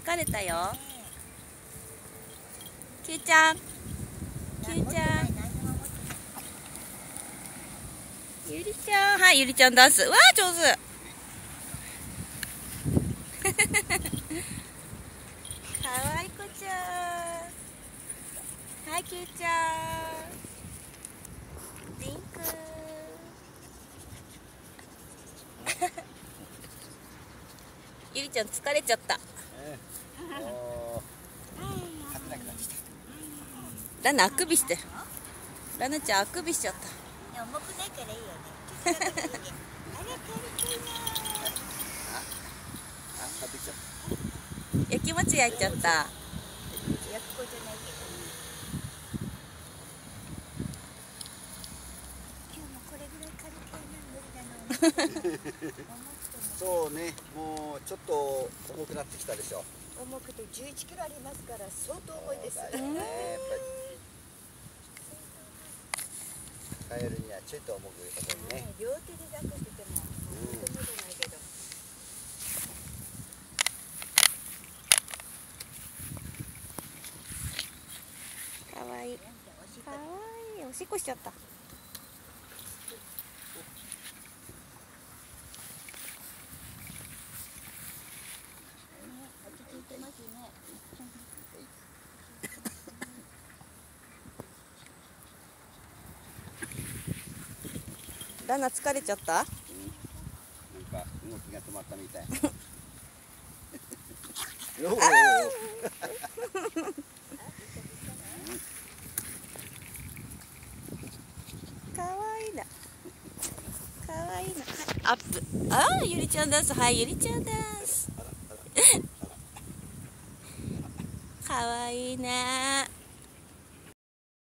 疲れたよ。キュウちゃん、キュウちゃん、ゆりちゃん、はい、ゆりちゃんダンス。わあ、上手。かわいこちゃん。はい、キュウちゃん。リンク。ゆりちゃん疲れちゃった。ラナあくびして。ラナちゃんあくびしちゃった。 重くないからいいよね。あれ軽くいな。 焼きもち焼いちゃった。 焼く子じゃないけど。今日もこれぐらい軽くいな無理だな。 そうね、もうちょっと重くなってきたでしょ。 重くて11キロありますから相当重いです。 やっぱりカエルにはちょっと重く入れた方がいいね。 両手で抱っこしててもとてもじゃないけど。 かわいい。かわいい。おしっこしちゃった。ラナ疲れちゃった？ なんか動きが止まったみたい。 かわいいな。かわいいな。アップ。ああ、ゆりちゃんダンス。はい、ゆりちゃんダンス。かわいいな。